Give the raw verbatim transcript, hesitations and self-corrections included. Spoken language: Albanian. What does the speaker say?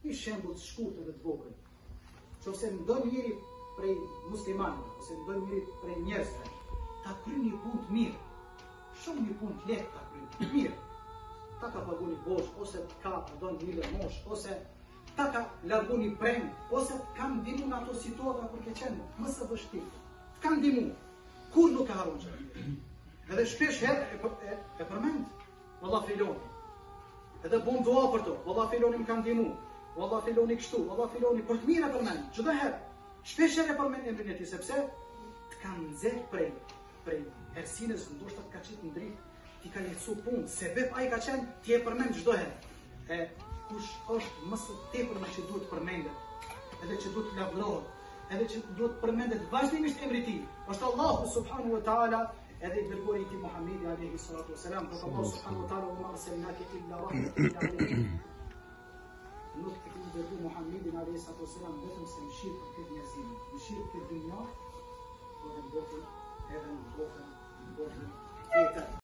një shembull të shkurtër dhe të vogël. Nëse ndonjë njeri prej muslimanëve ose ndonjë njeri prej njerëzve ta kryen një punë të mirë, shumë një punë të lehtë ta kryen, të mirë, ta ka pagu një bosh, ose ka dhënë një lëmosh, ose ta ka largu një preng, ose ka ndihmu në ato situata kur ke qenë më së vështirë, ka ndihmu, kur nuk ka harron që. Edhe shpesh herë e, e, e përmend, valla filoni. Edhe bën dua për to, valla filoni më ka ndihmu, valla filoni kështu, valla filoni për të mirë e përmend, çdo herë. Shpesh herë e përmend emrin e tij sepse të ka nxjerr prej prej ersinës, ndoshta të ka qitë në dritë, ti ka lehtësu punë, sebeb ai ka qenë, ti e përmend çdo herë. E kush është më së tepërme që duhet përmendet, edhe që duhet të lavdërohet, edhe që duhet përmendet vazhdimisht emri i tij, është Allahu subhanahu wa taala, edhe i dërguari i tij Muhamedi alayhi salatu wasalam, por Allahu subhanahu wa taala ma arsalnaka illa rahmatan lil alamin. Nuk e kemi dërguar Muhamedin alayhi salatu wasalam vetëm se mëshirë për këtë njerëzim, mëshirë për dunjë, por në botën edhe në botën, në botën tjetër.